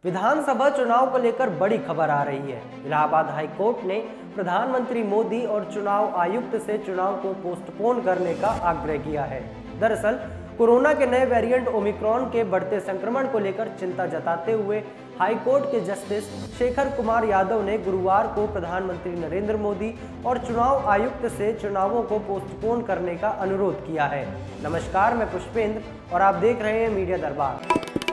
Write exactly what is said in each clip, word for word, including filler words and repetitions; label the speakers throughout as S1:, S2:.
S1: विधानसभा चुनाव को लेकर बड़ी खबर आ रही है। इलाहाबाद हाई कोर्ट ने प्रधानमंत्री मोदी और चुनाव आयुक्त से चुनाव को पोस्टपोन करने का आग्रह किया है। दरअसल कोरोना के नए वेरिएंट ओमिक्रॉन के बढ़ते संक्रमण को लेकर चिंता जताते हुए हाई कोर्ट के जस्टिस शेखर कुमार यादव ने गुरुवार को प्रधानमंत्री नरेंद्र मोदी और चुनाव आयुक्त से चुनावों को पोस्टपोन करने का अनुरोध किया है। नमस्कार, मैं पुष्पेंद्र और आप देख रहे हैं मीडिया दरबार।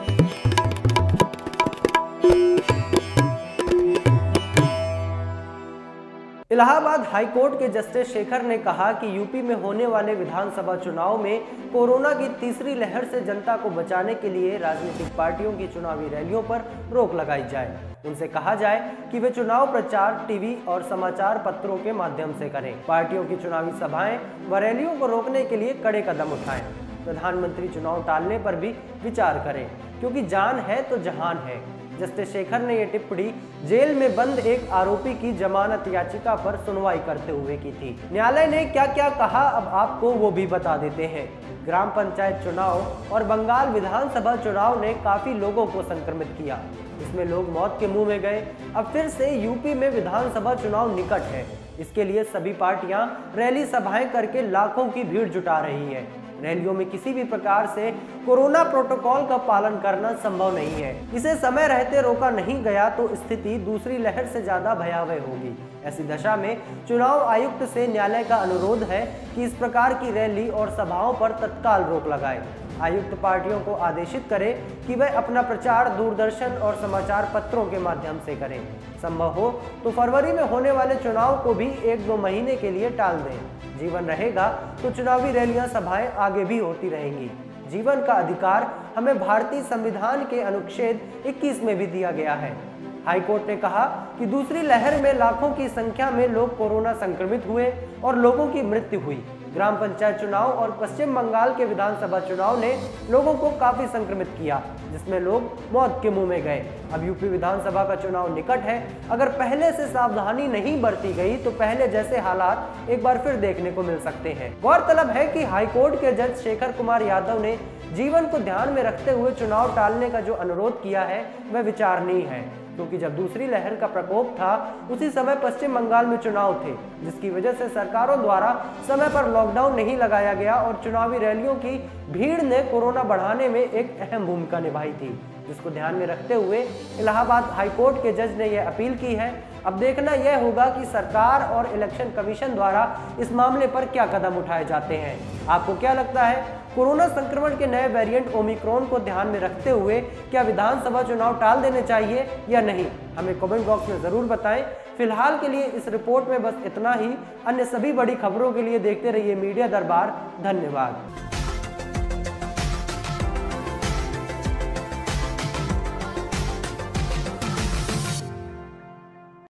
S1: इलाहाबाद हाई कोर्ट के जस्टिस शेखर ने कहा कि यूपी में होने वाले विधानसभा चुनाव में कोरोना की तीसरी लहर से जनता को बचाने के लिए राजनीतिक पार्टियों की चुनावी रैलियों पर रोक लगाई जाए। उनसे कहा जाए कि वे चुनाव प्रचार टीवी और समाचार पत्रों के माध्यम से करें। पार्टियों की चुनावी सभाएं व रैलियों को रोकने के लिए कड़े कदम उठाएं। प्रधानमंत्री चुनाव टालने पर भी विचार करें, क्योंकि जान है तो जहान है। जस्टिस शेखर ने यह टिप्पणी जेल में बंद एक आरोपी की जमानत याचिका पर सुनवाई करते हुए की थी। न्यायालय ने क्या क्या कहा, अब आपको वो भी बता देते हैं। ग्राम पंचायत चुनाव और बंगाल विधानसभा चुनाव ने काफी लोगों को संक्रमित किया। इसमें लोग मौत के मुंह में गए। अब फिर से यूपी में विधानसभा चुनाव निकट है। इसके लिए सभी पार्टियां रैली सभाएं करके लाखों की भीड़ जुटा रही है। रैलियों में किसी भी प्रकार से कोरोना प्रोटोकॉल का पालन करना संभव नहीं है। इसे समय रहते रोका नहीं गया तो स्थिति दूसरी लहर से ज्यादा भयावह होगी। ऐसी दशा में चुनाव आयुक्त से न्यायालय का अनुरोध है कि इस प्रकार की रैली और सभाओं पर तत्काल रोक लगाए। आयुक्त पार्टियों को आदेशित करे कि वह अपना प्रचार दूरदर्शन और समाचार पत्रों के माध्यम से करें। संभव हो तो फरवरी में होने वाले चुनाव को भी एक दो महीने के लिए टाल दें। जीवन रहेगा तो चुनावी रैलियां सभाएं आगे भी होती रहेंगी। जीवन का अधिकार हमें भारतीय संविधान के अनुच्छेद इक्कीस में भी दिया गया है। हाईकोर्ट ने कहा कि दूसरी लहर में लाखों की संख्या में लोग कोरोना संक्रमित हुए और लोगों की मृत्यु हुई। ग्राम पंचायत चुनाव और पश्चिम बंगाल के विधानसभा चुनाव ने लोगों को काफी संक्रमित किया, जिसमें लोग मौत के मुंह में गए। अब यूपी विधानसभा का चुनाव निकट है। अगर पहले से सावधानी नहीं बरती गई तो पहले जैसे हालात एक बार फिर देखने को मिल सकते हैं। गौरतलब है कि हाईकोर्ट के जज शेखर कुमार यादव ने जीवन को ध्यान में रखते हुए चुनाव टालने का जो अनुरोध किया है वह विचारणीय है, क्योंकि जब दूसरी लहर का प्रकोप था उसी समय पश्चिम बंगाल में चुनाव थे, जिसकी वजह से सरकारों द्वारा समय पर लॉकडाउन नहीं लगाया गया और चुनावी रैलियों की भीड़ ने कोरोना बढ़ाने में एक अहम भूमिका निभाई थी, जिसको ध्यान में रखते हुए इलाहाबाद हाईकोर्ट के जज ने यह अपील की है। अब देखना यह होगा कि सरकार और इलेक्शन कमीशन द्वारा इस मामले पर क्या कदम उठाए जाते हैं। आपको क्या लगता है, कोरोना संक्रमण के नए वेरिएंट ओमिक्रॉन को ध्यान में रखते हुए क्या विधानसभा चुनाव टाल देने चाहिए या नहीं? हमें कमेंट बॉक्स में जरूर बताएं। फिलहाल के लिए इस रिपोर्ट में बस इतना ही। अन्य सभी बड़ी खबरों के लिए देखते रहिए मीडिया दरबार। धन्यवाद।